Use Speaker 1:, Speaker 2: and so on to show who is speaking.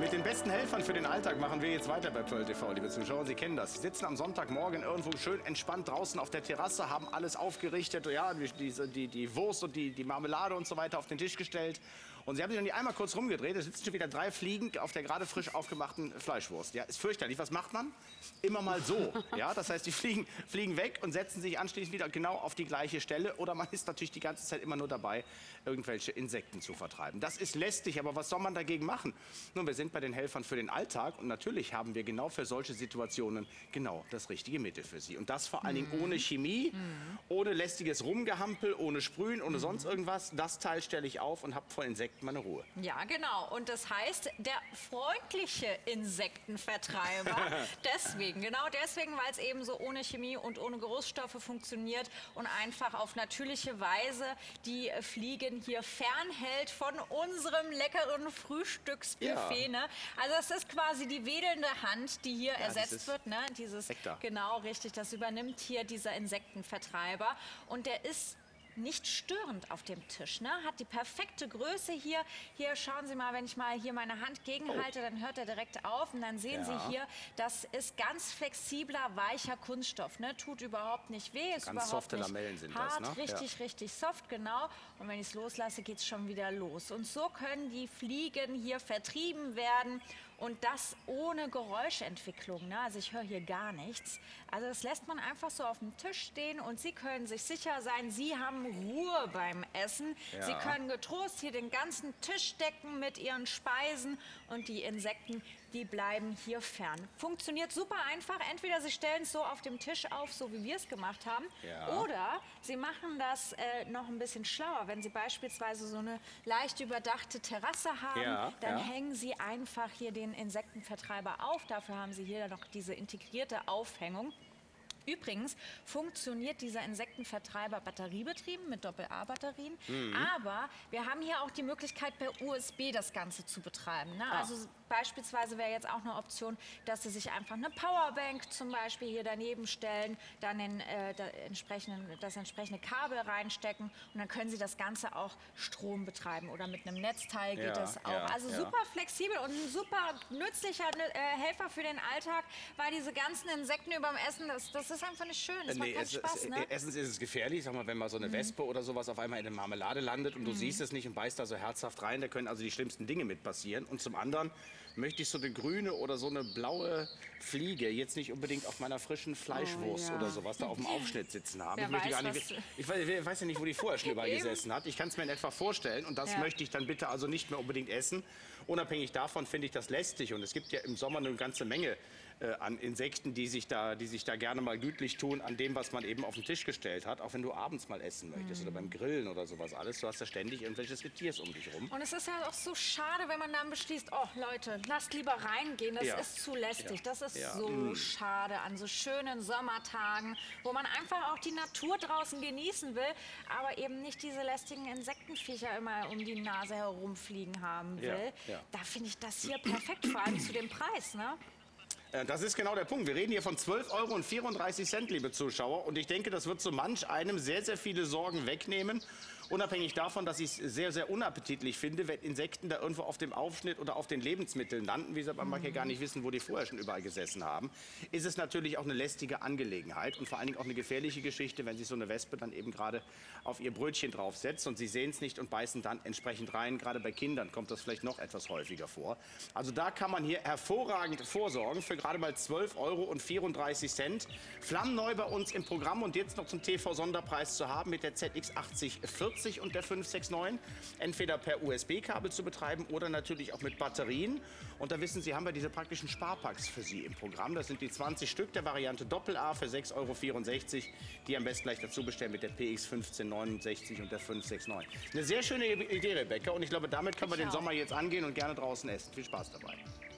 Speaker 1: mit den besten Helfern für den Alltag machen wir jetzt weiter bei Pearl TV, liebe Zuschauer. Sie kennen das. Sie sitzen am Sonntagmorgen irgendwo schön entspannt draußen auf der Terrasse, haben alles aufgerichtet, ja, die Wurst und die Marmelade und so weiter auf den Tisch gestellt. Und Sie haben sich noch nie einmal kurz rumgedreht. Es sitzen schon wieder 3 Fliegen auf der gerade frisch aufgemachten Fleischwurst. Ja, ist fürchterlich. Was macht man? Immer mal so. Ja, das heißt, die fliegen weg und setzen sich anschließend wieder genau auf die gleiche Stelle. Oder man ist natürlich die ganze Zeit immer nur dabei, irgendwelche Insekten zu vertreiben. Das ist lästig, aber was soll man dagegen machen? Nun, wir sind bei den Helfern für den Alltag und natürlich haben wir genau für solche Situationen genau das richtige Mittel für Sie. Und das vor allen Dingen ohne Chemie, ohne lästiges Rumgehampel, ohne Sprühen, ohne sonst irgendwas. Das Teil stelle ich auf und habe vor Insekten meine Ruhe.
Speaker 2: Ja, genau. Und das heißt, der freundliche Insektenvertreiber. Genau deswegen, weil es eben so ohne Chemie und ohne Geruchsstoffe funktioniert und einfach auf natürliche Weise die Fliegen hier fernhält von unserem leckeren Frühstücksbuffet.
Speaker 1: Ja.
Speaker 2: Ne? Also es ist quasi die wedelnde Hand, die hier ersetzt wird. Ne? Genau, richtig. Das übernimmt hier dieser Insektenvertreiber. Und der ist nicht störend auf dem Tisch, ne? Hat die perfekte Größe hier. Hier schauen Sie mal, wenn ich mal hier meine Hand gegenhalte, dann hört er direkt auf und dann sehen Sie hier, das ist ganz flexibler, weicher Kunststoff, ne? Tut überhaupt nicht weh, ist
Speaker 1: Ganz
Speaker 2: überhaupt
Speaker 1: softe
Speaker 2: nicht
Speaker 1: Lamellen sind
Speaker 2: hart,
Speaker 1: das, ne?
Speaker 2: richtig soft, genau. Und wenn ich es loslasse, geht es schon wieder los. Und so können die Fliegen hier vertrieben werden und das ohne Geräuschentwicklung, ne? Also ich höre hier gar nichts. Also das lässt man einfach so auf dem Tisch stehen und Sie können sich sicher sein, Sie haben Ruhe beim Essen.
Speaker 1: Ja.
Speaker 2: Sie können getrost hier den ganzen Tisch decken mit Ihren Speisen und die Insekten, die bleiben hier fern. Funktioniert super einfach. Entweder Sie stellen es so auf dem Tisch auf, so wie wir es gemacht haben, oder Sie machen das noch ein bisschen schlauer. Wenn Sie beispielsweise so eine leicht überdachte Terrasse haben, dann hängen Sie einfach hier den Insektenvertreiber auf. Dafür haben Sie hier noch diese integrierte Aufhängung. Übrigens funktioniert dieser Insektenvertreiber batteriebetrieben mit Doppel-A-Batterien. Aber wir haben hier auch die Möglichkeit, per USB das Ganze zu betreiben. Ne? Also beispielsweise wäre jetzt auch eine Option, dass Sie sich einfach eine Powerbank zum Beispiel hier daneben stellen, dann das entsprechende Kabel reinstecken und dann können Sie das Ganze auch Strom betreiben oder mit einem Netzteil geht das auch. Also super flexibel und ein super nützlicher Helfer für den Alltag, weil diese ganzen Insekten überm Essen, das ist einfach nicht schön, das macht keinen Spaß. Ne?
Speaker 1: Erstens ist es gefährlich, sag mal, wenn mal so eine Wespe oder sowas auf einmal in der Marmelade landet und du siehst es nicht und beißt da so herzhaft rein, da können also die schlimmsten Dinge mit passieren. Und zum anderen möchte ich so eine grüne oder so eine blaue Fliege jetzt nicht unbedingt auf meiner frischen Fleischwurst oder sowas da auf dem Aufschnitt sitzen haben. Ich weiß ja nicht, wo die vorher schon überall gesessen hat. Ich kann es mir in etwa vorstellen und das möchte ich dann bitte also nicht mehr unbedingt essen. Unabhängig davon finde ich das lästig und es gibt ja im Sommer eine ganze Menge an Insekten, die sich da gerne mal gütlich tun an dem, was man eben auf den Tisch gestellt hat, auch wenn du abends mal essen möchtest oder beim Grillen oder sowas alles. Du hast ja ständig irgendwelches Getiers um dich rum.
Speaker 2: Und es ist ja auch so schade, wenn man dann beschließt, oh Leute, lasst lieber reingehen, das ist zu lästig. Das ist so schade an so schönen Sommertagen, wo man einfach auch die Natur draußen genießen will, aber eben nicht diese lästigen Insektenviecher immer um die Nase herumfliegen haben will. Da finde ich das hier perfekt, vor allem zu dem Preis, ne?
Speaker 1: Das ist genau der Punkt. Wir reden hier von 12,34 €, liebe Zuschauer. Und ich denke, das wird so manch einem sehr, sehr viele Sorgen wegnehmen. Unabhängig davon, dass ich es sehr, sehr unappetitlich finde, wenn Insekten da irgendwo auf dem Aufschnitt oder auf den Lebensmitteln landen. Wie gesagt, man mag ja gar nicht wissen, wo die vorher schon überall gesessen haben. Ist es natürlich auch eine lästige Angelegenheit und vor allen Dingen auch eine gefährliche Geschichte, wenn sich so eine Wespe dann eben gerade auf ihr Brötchen draufsetzt und sie sehen es nicht und beißen dann entsprechend rein. Gerade bei Kindern kommt das vielleicht noch etwas häufiger vor. Also da kann man hier hervorragend vorsorgen für gerade mal 12,34 €. Flammneu bei uns im Programm und jetzt noch zum TV-Sonderpreis zu haben mit der ZX 8040 und der 569. Entweder per USB-Kabel zu betreiben oder natürlich auch mit Batterien. Und da wissen Sie, haben wir diese praktischen Sparpacks für Sie im Programm. Das sind die 20 Stück der Variante Doppel-A für 6,64 €. Die am besten gleich dazu bestellen mit der PX 1569 und der 569. Eine sehr schöne Idee, Rebecca. Und ich glaube, damit können wir den Sommer jetzt angehen und gerne draußen essen. Viel Spaß dabei.